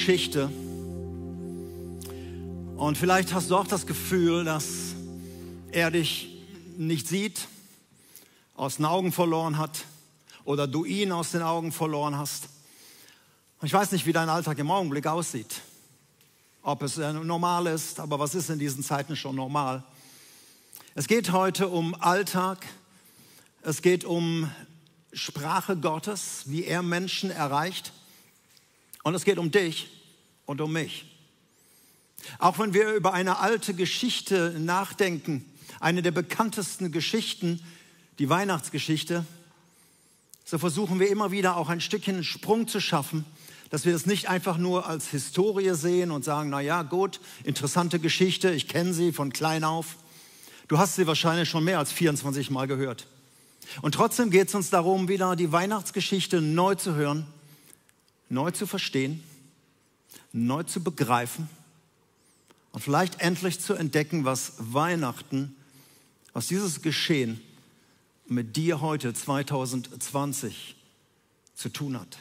Geschichte. Und vielleicht hast du auch das Gefühl, dass er dich nicht sieht, aus den Augen verloren hat oder du ihn aus den Augen verloren hast. Ich weiß nicht, wie dein Alltag im Augenblick aussieht, ob es normal ist, aber was ist in diesen Zeiten schon normal? Es geht heute um Alltag, es geht um Sprache Gottes, wie er Menschen erreicht, und es geht um dich und um mich. Auch wenn wir über eine alte Geschichte nachdenken, eine der bekanntesten Geschichten, die Weihnachtsgeschichte, so versuchen wir immer wieder auch ein Stückchen Sprung zu schaffen, dass wir das nicht einfach nur als Historie sehen und sagen, na ja, gut, interessante Geschichte, ich kenne sie von klein auf. Du hast sie wahrscheinlich schon mehr als 24 Mal gehört. Und trotzdem geht es uns darum, wieder die Weihnachtsgeschichte neu zu hören, neu zu verstehen, neu zu begreifen und vielleicht endlich zu entdecken, was Weihnachten, was dieses Geschehen mit dir heute 2020 zu tun hat.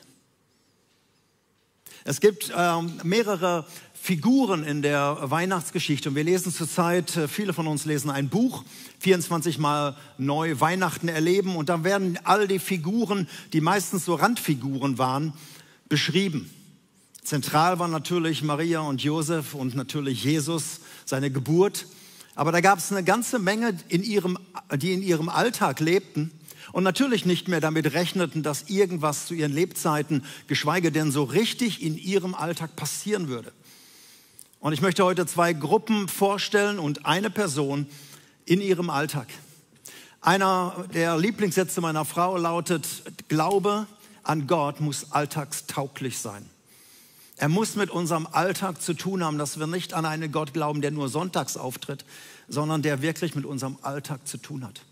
Es gibt mehrere Figuren in der Weihnachtsgeschichte und wir lesen zurzeit, viele von uns lesen ein Buch, 24 Mal neu Weihnachten erleben, und dann werden all die Figuren, die meistens so Randfiguren waren, beschrieben. Zentral waren natürlich Maria und Josef und natürlich Jesus, seine Geburt. Aber da gab es eine ganze Menge, die in ihrem Alltag lebten und natürlich nicht mehr damit rechneten, dass irgendwas zu ihren Lebzeiten, geschweige denn so richtig in ihrem Alltag passieren würde. Und ich möchte heute zwei Gruppen vorstellen und eine Person in ihrem Alltag. Einer der Lieblingssätze meiner Frau lautet: Glaube an Gott muss alltagstauglich sein. Er muss mit unserem Alltag zu tun haben, dass wir nicht an einen Gott glauben, der nur sonntags auftritt, sondern der wirklich mit unserem Alltag zu tun hat.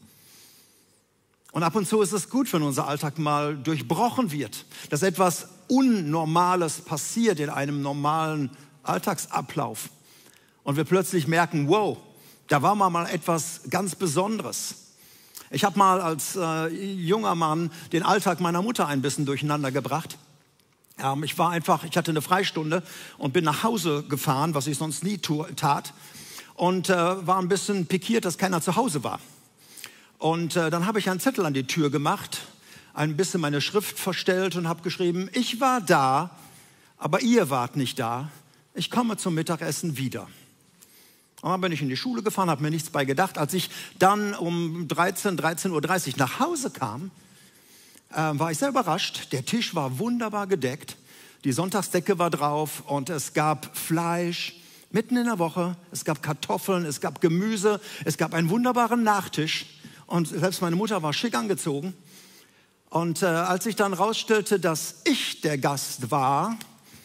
Und ab und zu ist es gut, wenn unser Alltag mal durchbrochen wird, dass etwas Unnormales passiert in einem normalen Alltagsablauf und wir plötzlich merken, wow, da war mal etwas ganz Besonderes. Ich habe mal als junger Mann den Alltag meiner Mutter ein bisschen durcheinander gebracht. Ich hatte eine Freistunde und bin nach Hause gefahren, was ich sonst nie tat, und war ein bisschen pikiert, dass keiner zu Hause war. Und dann habe ich einen Zettel an die Tür gemacht, ein bisschen meine Schrift verstellt und habe geschrieben: Ich war da, aber ihr wart nicht da. Ich komme zum Mittagessen wieder. Und dann bin ich in die Schule gefahren, habe mir nichts bei gedacht. Als ich dann um 13:30 Uhr nach Hause kam, war ich sehr überrascht. Der Tisch war wunderbar gedeckt, die Sonntagsdecke war drauf und es gab Fleisch mitten in der Woche, es gab Kartoffeln, es gab Gemüse, es gab einen wunderbaren Nachtisch und selbst meine Mutter war schick angezogen. Und als ich dann rausstellte, dass ich der Gast war,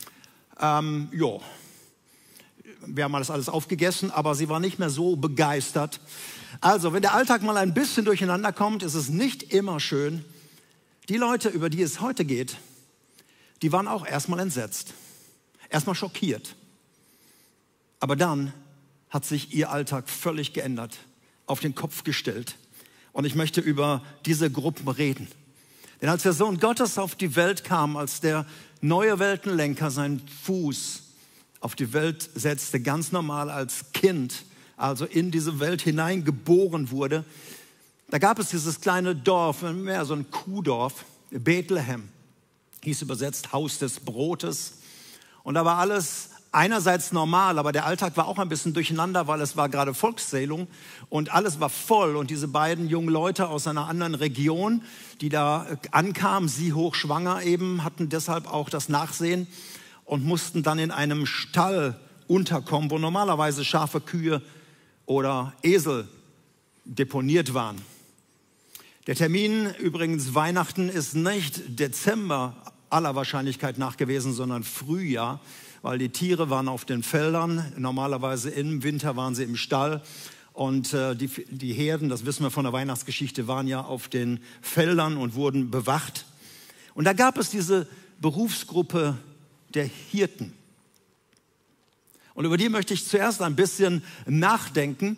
wir haben alles aufgegessen, aber sie war nicht mehr so begeistert. Also, wenn der Alltag mal ein bisschen durcheinander kommt, ist es nicht immer schön. Die Leute, über die es heute geht, die waren auch erstmal entsetzt, erstmal schockiert. Aber dann hat sich ihr Alltag völlig geändert, auf den Kopf gestellt. Und ich möchte über diese Gruppen reden. Denn als der Sohn Gottes auf die Welt kam, als der neue Weltenlenker seinen Fuß auf die Welt setzte, ganz normal als Kind, also in diese Welt hineingeboren wurde, da gab es dieses kleine Dorf, mehr so ein Kuhdorf, Bethlehem, hieß übersetzt Haus des Brotes. Und da war alles einerseits normal, aber der Alltag war auch ein bisschen durcheinander, weil es war gerade Volkszählung und alles war voll. Und diese beiden jungen Leute aus einer anderen Region, die da ankamen, sie hochschwanger eben, hatten deshalb auch das Nachsehen und mussten dann in einem Stall unterkommen, wo normalerweise Schafe, Kühe oder Esel deponiert waren. Der Termin, übrigens Weihnachten, ist nicht Dezember aller Wahrscheinlichkeit nach gewesen, sondern Frühjahr, weil die Tiere waren auf den Feldern. Normalerweise im Winter waren sie im Stall. Und die Herden, das wissen wir von der Weihnachtsgeschichte, waren ja auf den Feldern und wurden bewacht. Und da gab es diese Berufsgruppe der Hirten. Und über die möchte ich zuerst ein bisschen nachdenken.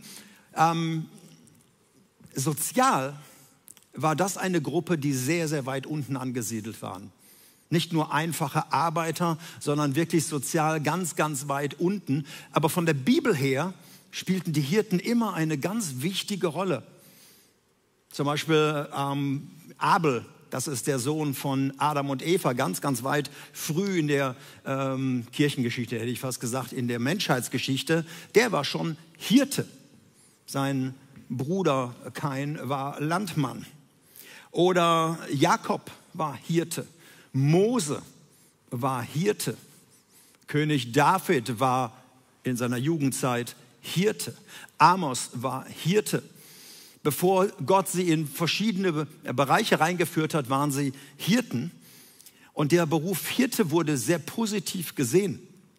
Sozial war das eine Gruppe, die sehr, sehr weit unten angesiedelt waren. Nicht nur einfache Arbeiter, sondern wirklich sozial ganz, ganz weit unten. Aber von der Bibel her spielten die Hirten immer eine ganz wichtige Rolle. Zum Beispiel Abel, das ist der Sohn von Adam und Eva, ganz, ganz weit früh in der Kirchengeschichte, hätte ich fast gesagt, in der Menschheitsgeschichte. Der war schon Hirte. Sein Bruder Kain war Landmann. Oder Jakob war Hirte. Mose war Hirte. König David war in seiner Jugendzeit Hirte. Amos war Hirte. Bevor Gott sie in verschiedene Bereiche reingeführt hat, waren sie Hirten. Und der Beruf Hirte wurde sehr positiv gesehen.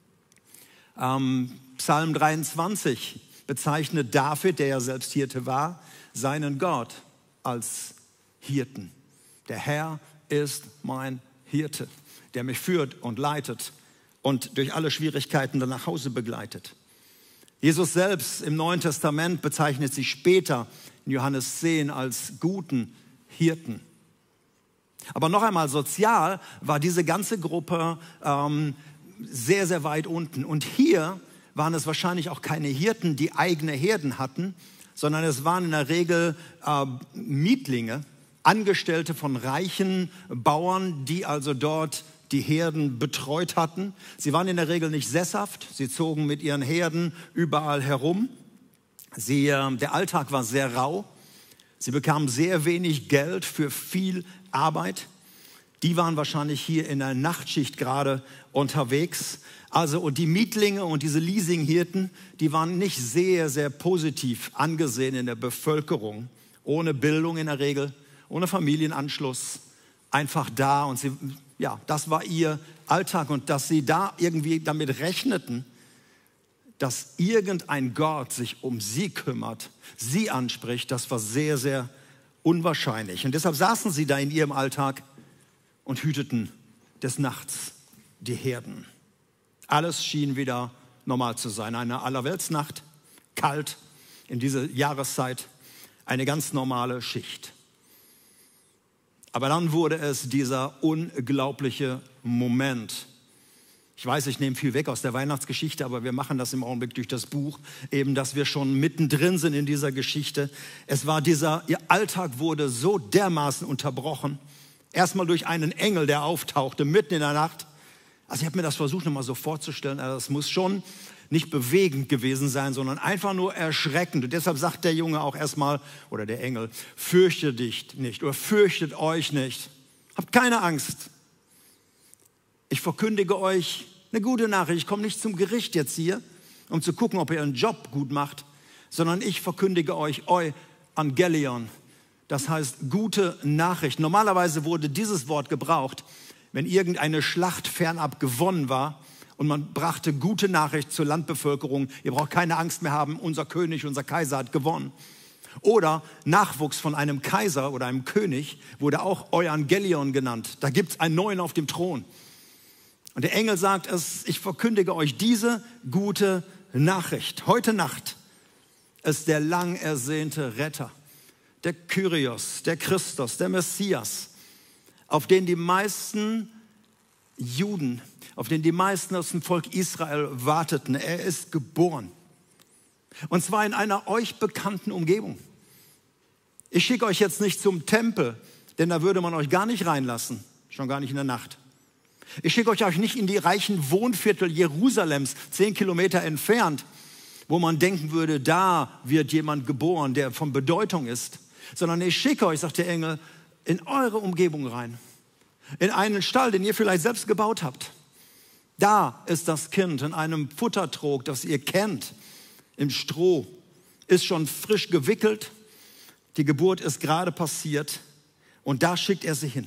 Psalm 23 bezeichnet David, der ja selbst Hirte war, seinen Gott als Hirten. Der Herr ist mein Hirte, der mich führt und leitet und durch alle Schwierigkeiten dann nach Hause begleitet. Jesus selbst im Neuen Testament bezeichnet sich später in Johannes 10 als guten Hirten. Aber noch einmal, sozial war diese ganze Gruppe sehr, sehr weit unten. Und hier waren es wahrscheinlich auch keine Hirten, die eigene Herden hatten, sondern es waren in der Regel Mietlinge, Angestellte von reichen Bauern, die also dort die Herden betreut hatten. Sie waren in der Regel nicht sesshaft, sie zogen mit ihren Herden überall herum. Der Alltag war sehr rau, sie bekamen sehr wenig Geld für viel Arbeit. Die waren wahrscheinlich hier in der Nachtschicht gerade unterwegs. Also und die Mietlinge und diese Leasinghirten, die waren nicht sehr, sehr positiv angesehen in der Bevölkerung. Ohne Bildung in der Regel, ohne Familienanschluss, einfach da. Und das war ihr Alltag. Und dass sie da irgendwie damit rechneten, dass irgendein Gott sich um sie kümmert, sie anspricht, das war sehr, sehr unwahrscheinlich. Und deshalb saßen sie da in ihrem Alltag und hüteten des Nachts die Herden. Alles schien wieder normal zu sein. Eine Allerweltsnacht, kalt in dieser Jahreszeit, eine ganz normale Schicht. Aber dann wurde es dieser unglaubliche Moment. Ich weiß, ich nehme viel weg aus der Weihnachtsgeschichte, aber wir machen das im Augenblick durch das Buch, eben, dass wir schon mittendrin sind in dieser Geschichte. Ihr Alltag wurde so dermaßen unterbrochen. Erstmal durch einen Engel, der auftauchte mitten in der Nacht. Also ich habe mir das versucht, nochmal so vorzustellen. Also das muss schon nicht bewegend gewesen sein, sondern einfach nur erschreckend. Und deshalb sagt der Junge auch erstmal, oder der Engel, fürchte dich nicht oder fürchtet euch nicht. Habt keine Angst. Ich verkündige euch eine gute Nachricht. Ich komme nicht zum Gericht jetzt hier, um zu gucken, ob ihr einen Job gut macht, sondern ich verkündige euch Evangelion. Das heißt gute Nachricht. Normalerweise wurde dieses Wort gebraucht, wenn irgendeine Schlacht fernab gewonnen war und man brachte gute Nachricht zur Landbevölkerung. Ihr braucht keine Angst mehr haben, unser König, unser Kaiser hat gewonnen. Oder Nachwuchs von einem Kaiser oder einem König wurde auch Evangelion genannt. Da gibt es einen neuen auf dem Thron. Und der Engel sagt es, ich verkündige euch diese gute Nachricht. Heute Nacht ist der lang ersehnte Retter, der Kyrios, der Christus, der Messias, auf den die meisten Juden, auf den die meisten aus dem Volk Israel warteten. Er ist geboren. Und zwar in einer euch bekannten Umgebung. Ich schicke euch jetzt nicht zum Tempel, denn da würde man euch gar nicht reinlassen, schon gar nicht in der Nacht. Ich schicke euch nicht in die reichen Wohnviertel Jerusalems, 10 Kilometer entfernt, wo man denken würde, da wird jemand geboren, der von Bedeutung ist. Sondern ich schicke euch, sagt der Engel, in eure Umgebung rein. In einen Stall, den ihr vielleicht selbst gebaut habt. Da ist das Kind in einem Futtertrog, das ihr kennt, im Stroh, ist schon frisch gewickelt. Die Geburt ist gerade passiert und da schickt er sie hin.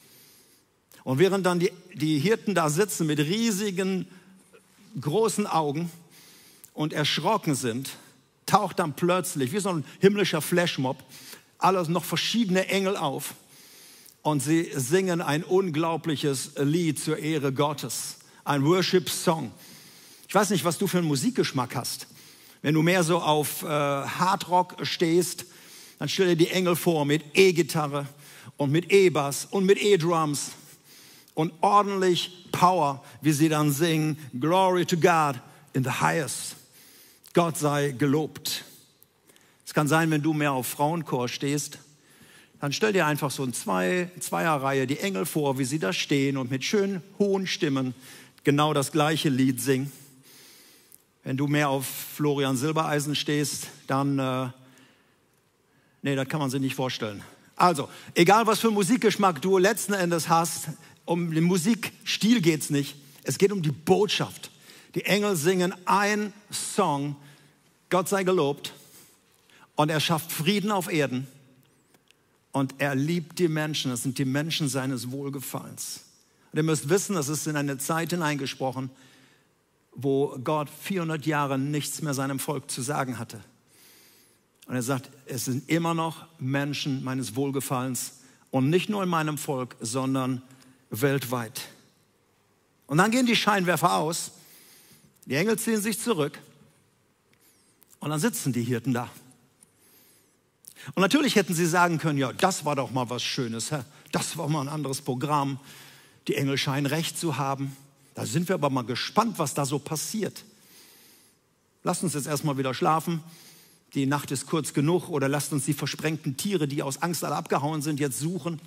Und während dann die Hirten da sitzen mit riesigen, großen Augen und erschrocken sind, taucht dann plötzlich, wie so ein himmlischer Flashmob, alles noch verschiedene Engel auf und sie singen ein unglaubliches Lied zur Ehre Gottes, ein Worship-Song. Ich weiß nicht, was du für einen Musikgeschmack hast. Wenn du mehr so auf Hardrock stehst, dann stell dir die Engel vor mit E-Gitarre und mit E-Bass und mit E-Drums und ordentlich Power, wie sie dann singen, Glory to God in the highest. Gott sei gelobt. Es kann sein, wenn du mehr auf Frauenchor stehst, dann stell dir einfach so in Zweierreihe die Engel vor, wie sie da stehen und mit schönen hohen Stimmen genau das gleiche Lied singen. Wenn du mehr auf Florian Silbereisen stehst, dann, nee, das kann man sich nicht vorstellen. Also, egal was für Musikgeschmack du letzten Endes hast, um den Musikstil geht es nicht. Es geht um die Botschaft. Die Engel singen ein Song, Gott sei gelobt, und er schafft Frieden auf Erden und er liebt die Menschen. Das sind die Menschen seines Wohlgefallens. Und ihr müsst wissen, das ist in eine Zeit hineingesprochen, wo Gott 400 Jahre nichts mehr seinem Volk zu sagen hatte. Und er sagt, es sind immer noch Menschen meines Wohlgefallens und nicht nur in meinem Volk, sondern weltweit. Und dann gehen die Scheinwerfer aus, die Engel ziehen sich zurück und dann sitzen die Hirten da. Und natürlich hätten sie sagen können, ja, das war doch mal was Schönes, das war mal ein anderes Programm. Die Engel scheinen recht zu haben. Da sind wir aber mal gespannt, was da so passiert. Lasst uns jetzt erstmal wieder schlafen. Die Nacht ist kurz genug. Oder lasst uns die versprengten Tiere, die aus Angst alle abgehauen sind, jetzt suchen.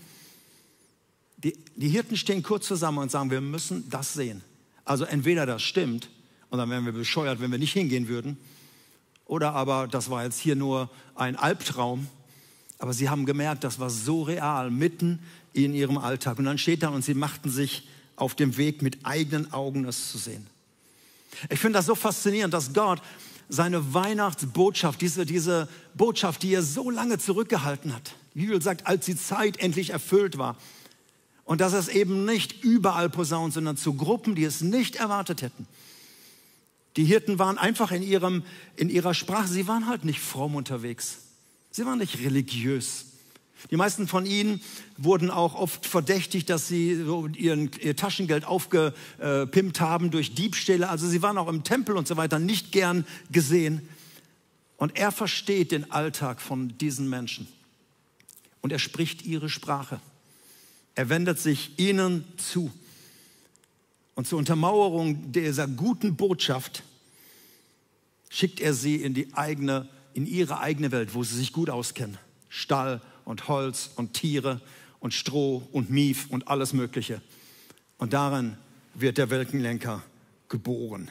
Die Hirten stehen kurz zusammen und sagen, wir müssen das sehen. Also entweder das stimmt, und dann wären wir bescheuert, wenn wir nicht hingehen würden. Oder aber das war jetzt hier nur ein Albtraum. Aber sie haben gemerkt, das war so real, mitten in ihrem Alltag. Und dann steht da und sie machten sich auf dem Weg, mit eigenen Augen es zu sehen. Ich finde das so faszinierend, dass Gott seine Weihnachtsbotschaft, diese Botschaft, die er so lange zurückgehalten hat, die Bibel sagt, als die Zeit endlich erfüllt war, und dass es eben nicht überall posaunt, sondern zu Gruppen, die es nicht erwartet hätten. Die Hirten waren einfach in ihrer Sprache, sie waren halt nicht fromm unterwegs. Sie waren nicht religiös. Die meisten von ihnen wurden auch oft verdächtigt, dass sie so ihr Taschengeld aufgepimpt haben durch Diebstähle. Also sie waren auch im Tempel und so weiter nicht gern gesehen. Und er versteht den Alltag von diesen Menschen. Und er spricht ihre Sprache. Er wendet sich ihnen zu. Und zur Untermauerung dieser guten Botschaft schickt er sie in ihre eigene Welt, wo sie sich gut auskennen. Stall und Holz und Tiere und Stroh und Mief und alles Mögliche. Und darin wird der Weltenlenker geboren.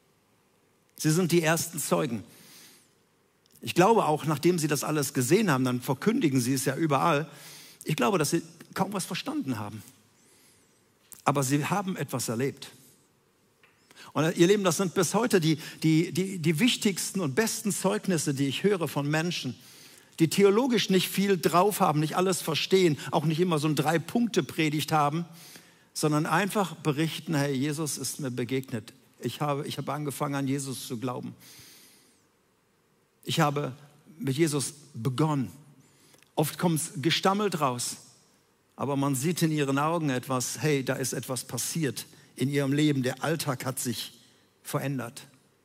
Sie sind die ersten Zeugen. Ich glaube auch, nachdem sie das alles gesehen haben, dann verkündigen sie es ja überall. Ich glaube, dass sie kaum was verstanden haben. Aber sie haben etwas erlebt. Und ihr Lieben, das sind bis heute die wichtigsten und besten Zeugnisse, die ich höre von Menschen, die theologisch nicht viel drauf haben, nicht alles verstehen, auch nicht immer so ein 3-Punkte-Predigt haben, sondern einfach berichten, hey, Jesus ist mir begegnet. Ich habe angefangen, an Jesus zu glauben. Ich habe mit Jesus begonnen. Oft kommt es gestammelt raus, aber man sieht in ihren Augen etwas, hey, da ist etwas passiert in ihrem Leben. Der Alltag hat sich verändert.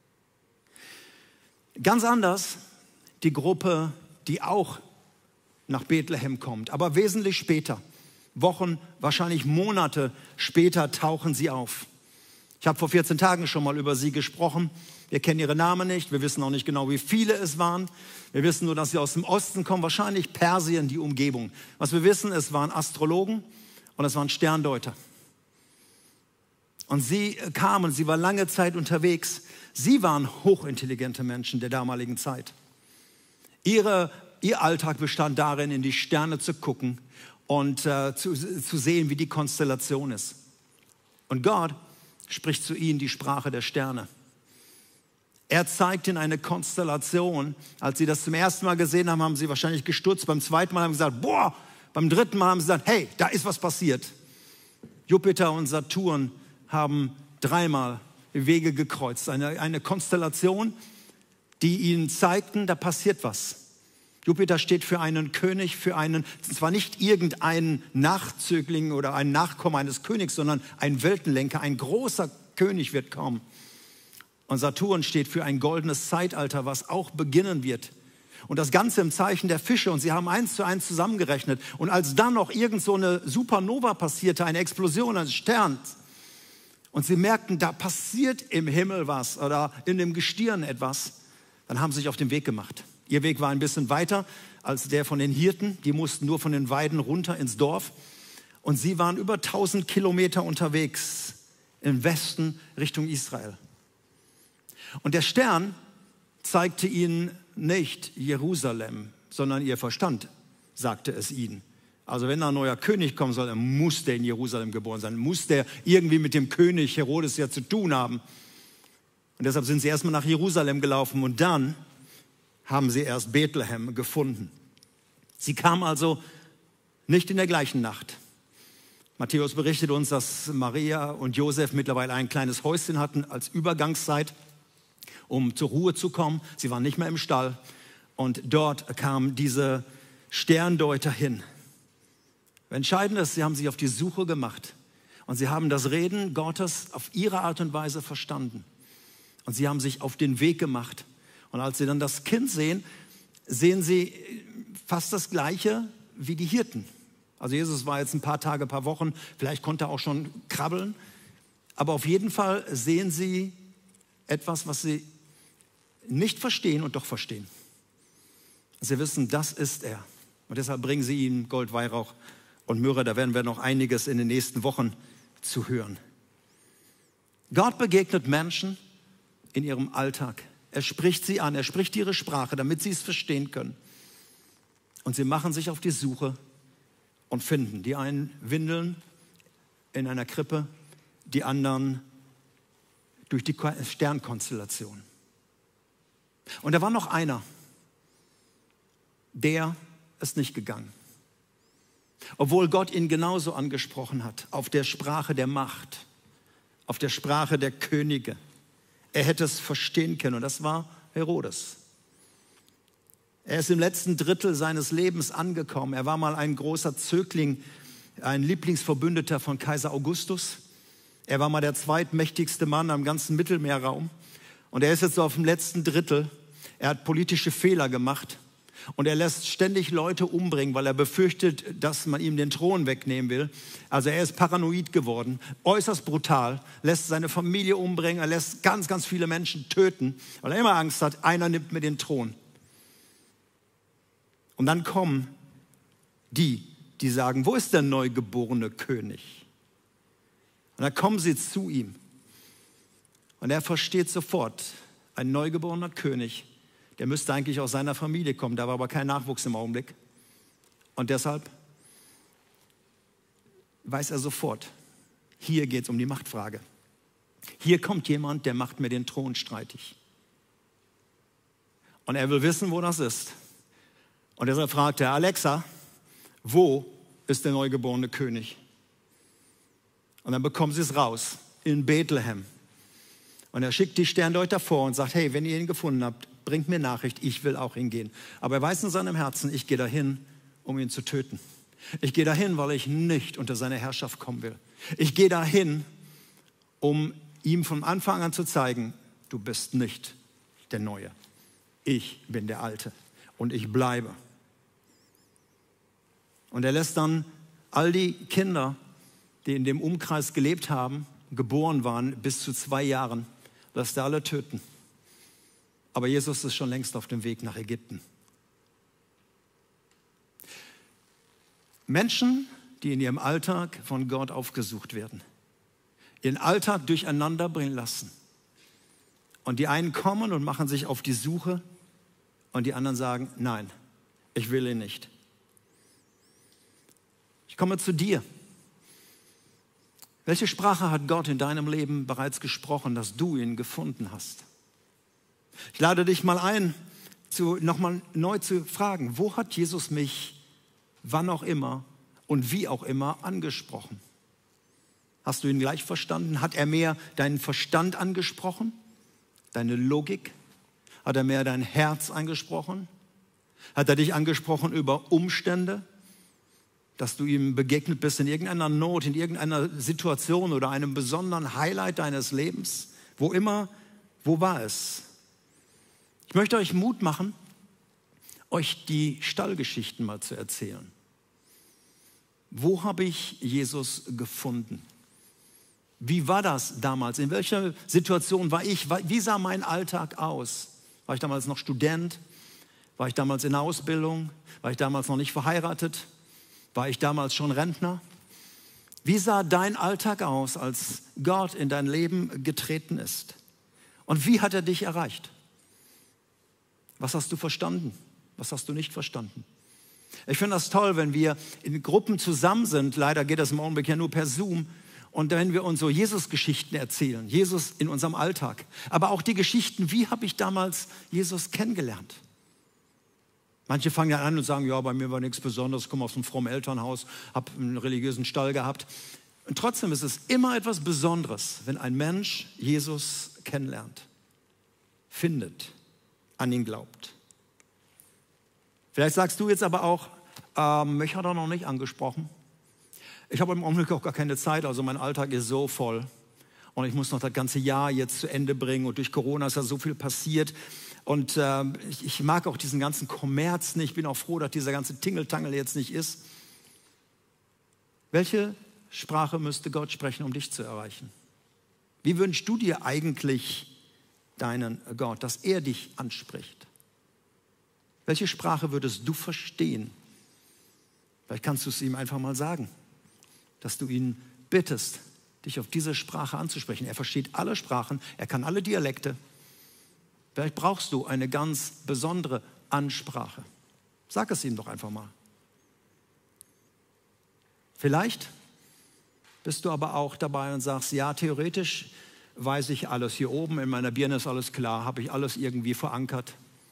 Ganz anders die Gruppe, die auch nach Bethlehem kommt, aber wesentlich später. Wochen, wahrscheinlich Monate später tauchen sie auf. Ich habe vor 14 Tagen schon mal über sie gesprochen. Wir kennen ihre Namen nicht, wir wissen auch nicht genau, wie viele es waren. Wir wissen nur, dass sie aus dem Osten kommen, wahrscheinlich Persien, die Umgebung. Was wir wissen, es waren Astrologen und es waren Sterndeuter. Und sie kamen, sie waren lange Zeit unterwegs. Sie waren hochintelligente Menschen der damaligen Zeit. Ihr Alltag bestand darin, in die Sterne zu gucken und zu sehen, wie die Konstellation ist. Und Gott spricht zu ihnen die Sprache der Sterne. Er zeigt ihnen eine Konstellation. Als sie das zum ersten Mal gesehen haben, haben sie wahrscheinlich gestutzt. Beim zweiten Mal haben sie gesagt, boah. Beim dritten Mal haben sie gesagt, hey, da ist was passiert. Jupiter und Saturn haben 3-mal Wege gekreuzt. Eine Konstellation, die ihnen zeigten, da passiert was. Jupiter steht für einen König, zwar nicht irgendeinen Nachzögling oder einen Nachkommen eines Königs, sondern ein Weltenlenker, ein großer König wird kommen. Und Saturn steht für ein goldenes Zeitalter, was auch beginnen wird. Und das Ganze im Zeichen der Fische. Und sie haben 1:1 zusammengerechnet. Und als dann noch irgend so eine Supernova passierte, eine Explosion eines Sterns, und sie merkten, da passiert im Himmel was oder in dem Gestirn etwas, dann haben sie sich auf den Weg gemacht. Ihr Weg war ein bisschen weiter als der von den Hirten. Die mussten nur von den Weiden runter ins Dorf. Und sie waren über 1000 Kilometer unterwegs im Westen Richtung Israel. Und der Stern zeigte ihnen nicht Jerusalem, sondern ihr Verstand sagte es ihnen. Also wenn da ein neuer König kommen soll, dann muss der in Jerusalem geboren sein, muss der irgendwie mit dem König Herodes ja zu tun haben. Und deshalb sind sie erstmal nach Jerusalem gelaufen und dann haben sie erst Bethlehem gefunden. Sie kamen also nicht in der gleichen Nacht. Matthäus berichtet uns, dass Maria und Josef mittlerweile ein kleines Häuschen hatten als Übergangszeit, um zur Ruhe zu kommen. Sie waren nicht mehr im Stall und dort kamen diese Sterndeuter hin. Entscheidend ist, sie haben sich auf die Suche gemacht und sie haben das Reden Gottes auf ihre Art und Weise verstanden. Und sie haben sich auf den Weg gemacht. Und als sie dann das Kind sehen, sehen sie fast das Gleiche wie die Hirten. Also Jesus war jetzt ein paar Tage, ein paar Wochen, vielleicht konnte er auch schon krabbeln. Aber auf jeden Fall sehen sie etwas, was sie nicht verstehen und doch verstehen. Sie wissen, das ist er. Und deshalb bringen sie ihm Gold, Weihrauch und Myrrhe. Da werden wir noch einiges in den nächsten Wochen zu hören. Gott begegnet Menschen in ihrem Alltag. Er spricht sie an, er spricht ihre Sprache, damit sie es verstehen können. Und sie machen sich auf die Suche und finden. Die einen Windeln in einer Krippe, die anderen durch die Sternkonstellation. Und da war noch einer, der ist nicht gegangen. Obwohl Gott ihn genauso angesprochen hat, auf der Sprache der Macht, auf der Sprache der Könige. Er hätte es verstehen können und das war Herodes. Er ist im letzten Drittel seines Lebens angekommen. Er war mal ein großer Zögling, ein Lieblingsverbündeter von Kaiser Augustus. Er war mal der zweitmächtigste Mann am ganzen Mittelmeerraum. Und er ist jetzt so auf dem letzten Drittel. Er hat politische Fehler gemacht. Und er lässt ständig Leute umbringen, weil er befürchtet, dass man ihm den Thron wegnehmen will. Also er ist paranoid geworden, äußerst brutal, lässt seine Familie umbringen, er lässt ganz, ganz viele Menschen töten, weil er immer Angst hat, einer nimmt mir den Thron. Und dann kommen die sagen, wo ist der neugeborene König? Und dann kommen sie zu ihm. Und er versteht sofort, ein neugeborener König, der müsste eigentlich aus seiner Familie kommen, da war aber kein Nachwuchs im Augenblick. Und deshalb weiß er sofort, hier geht es um die Machtfrage. Hier kommt jemand, der macht mir den Thron streitig. Und er will wissen, wo das ist. Und deshalb fragt er, Alexa, wo ist der neugeborene König? Und dann bekommen sie es raus, in Bethlehem. Und er schickt die Sterndeuter vor und sagt, hey, wenn ihr ihn gefunden habt, bringt mir Nachricht, ich will auch hingehen. Aber er weiß in seinem Herzen, ich gehe dahin, um ihn zu töten. Ich gehe dahin, weil ich nicht unter seine Herrschaft kommen will. Ich gehe dahin, um ihm von Anfang an zu zeigen, du bist nicht der Neue. Ich bin der Alte und ich bleibe. Und er lässt dann all die Kinder, die in dem Umkreis gelebt haben, geboren waren, bis zu 2 Jahren, lässt er alle töten. Aber Jesus ist schon längst auf dem Weg nach Ägypten. Menschen, die in ihrem Alltag von Gott aufgesucht werden, ihren Alltag durcheinander bringen lassen. Und die einen kommen und machen sich auf die Suche und die anderen sagen, nein, ich will ihn nicht. Ich komme zu dir. Welche Sprache hat Gott in deinem Leben bereits gesprochen, dass du ihn gefunden hast? Ich lade dich mal ein, nochmal neu zu fragen, wo hat Jesus mich, wann auch immer und wie auch immer angesprochen? Hast du ihn gleich verstanden? Hat er mehr deinen Verstand angesprochen? Deine Logik? Hat er mehr dein Herz angesprochen? Hat er dich angesprochen über Umstände? Dass du ihm begegnet bist in irgendeiner Not, in irgendeiner Situation oder einem besonderen Highlight deines Lebens? Wo immer, wo war es? Ich möchte euch Mut machen euch die Stallgeschichten mal zu erzählen. Wo habe ich Jesus gefunden? Wie war das damals? In welcher Situation war ich? Wie sah mein Alltag aus? War ich damals noch Student? War ich damals in der Ausbildung? War ich damals noch nicht verheiratet? War ich damals schon Rentner? Wie sah dein Alltag aus, als Gott in dein Leben getreten ist? Und wie hat er dich erreicht? Was hast du verstanden? Was hast du nicht verstanden? Ich finde das toll, wenn wir in Gruppen zusammen sind. Leider geht das im Augenblick ja nur per Zoom. Und wenn wir uns so Jesus-Geschichten erzählen, Jesus in unserem Alltag. Aber auch die Geschichten, wie habe ich damals Jesus kennengelernt? Manche fangen dann an und sagen, ja, bei mir war nichts Besonderes, ich komme aus einem frommen Elternhaus, habe einen religiösen Stall gehabt. Und trotzdem ist es immer etwas Besonderes, wenn ein Mensch Jesus kennenlernt, findet, an ihn glaubt. Vielleicht sagst du jetzt aber auch, mich hat er noch nicht angesprochen. Ich habe im Augenblick auch gar keine Zeit, also mein Alltag ist so voll. Und ich muss noch das ganze Jahr jetzt zu Ende bringen und durch Corona ist ja so viel passiert. Und ich mag auch diesen ganzen Kommerz nicht. Ich bin auch froh, dass dieser ganze Tingeltangel jetzt nicht ist. Welche Sprache müsste Gott sprechen, um dich zu erreichen? Wie wünschst du dir eigentlich deinen Gott, dass er dich anspricht? Welche Sprache würdest du verstehen? Vielleicht kannst du es ihm einfach mal sagen, dass du ihn bittest, dich auf diese Sprache anzusprechen. Er versteht alle Sprachen, er kann alle Dialekte. Vielleicht brauchst du eine ganz besondere Ansprache. Sag es ihm doch einfach mal. Vielleicht bist du aber auch dabei und sagst, ja, theoretisch weiß ich alles. Hier oben in meiner Birne ist alles klar, habe ich alles irgendwie verankert.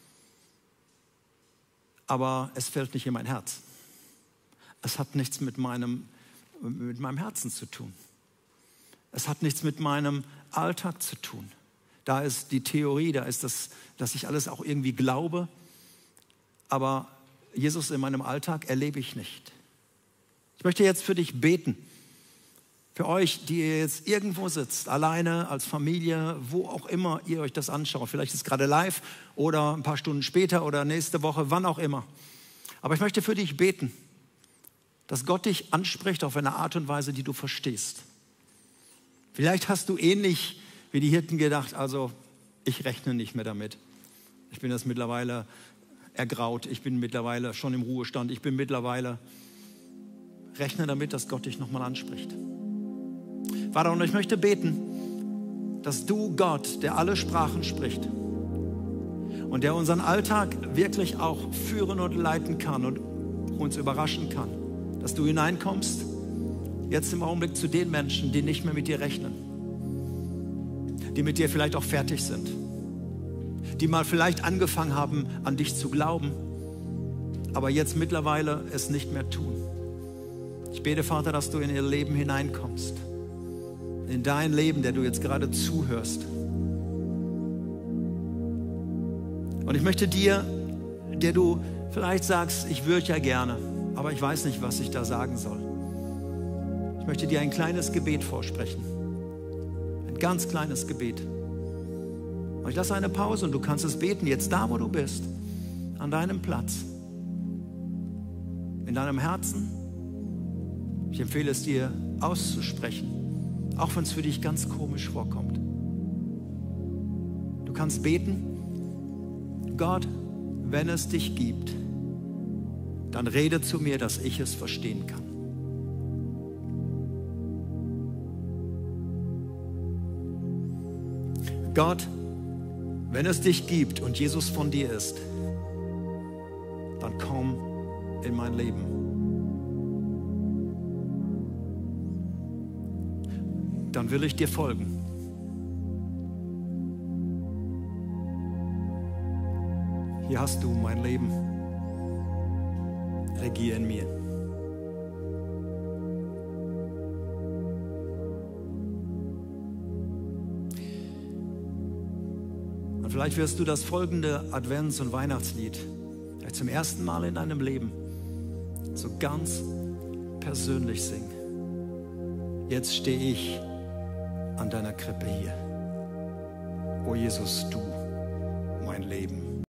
Aber es fällt nicht in mein Herz. Es hat nichts mit meinem Herzen zu tun. Es hat nichts mit meinem Alltag zu tun. Da ist die Theorie, da ist das, dass ich alles auch irgendwie glaube. Aber Jesus in meinem Alltag erlebe ich nicht. Ich möchte jetzt für dich beten. Für euch, die ihr jetzt irgendwo sitzt, alleine, als Familie, wo auch immer ihr euch das anschaut. Vielleicht ist es gerade live oder ein paar Stunden später oder nächste Woche, wann auch immer. Aber ich möchte für dich beten, dass Gott dich anspricht auf eine Art und Weise, die du verstehst. Vielleicht hast du ähnlich wie die Hirten gedacht, also ich rechne nicht mehr damit. Ich bin jetzt mittlerweile ergraut, ich bin mittlerweile schon im Ruhestand, ich bin mittlerweile, rechne damit, dass Gott dich nochmal anspricht. Vater, und ich möchte beten, dass du Gott, der alle Sprachen spricht und der unseren Alltag wirklich auch führen und leiten kann und uns überraschen kann, dass du hineinkommst, jetzt im Augenblick zu den Menschen, die nicht mehr mit dir rechnen, die mit dir vielleicht auch fertig sind, die mal vielleicht angefangen haben, an dich zu glauben, aber jetzt mittlerweile es nicht mehr tun. Ich bete, Vater, dass du in ihr Leben hineinkommst, in dein Leben, der du jetzt gerade zuhörst. Und ich möchte dir, der du vielleicht sagst, ich würde ja gerne, aber ich weiß nicht, was ich da sagen soll. Ich möchte dir ein kleines Gebet vorsprechen. Ein ganz kleines Gebet. Und ich lasse eine Pause und du kannst es beten, jetzt da, wo du bist, an deinem Platz, in deinem Herzen. Ich empfehle es dir auszusprechen, auch wenn es für dich ganz komisch vorkommt. Du kannst beten, Gott, wenn es dich gibt, dann rede zu mir, dass ich es verstehen kann. Gott, wenn es dich gibt und Jesus von dir ist, dann komm in mein Leben. Dann will ich dir folgen. Hier hast du mein Leben. Regier in mir. Und vielleicht wirst du das folgende Advents- und Weihnachtslied vielleicht zum ersten Mal in deinem Leben so ganz persönlich singen. Jetzt stehe ich an deiner Krippe hier. O Jesus, du, mein Leben.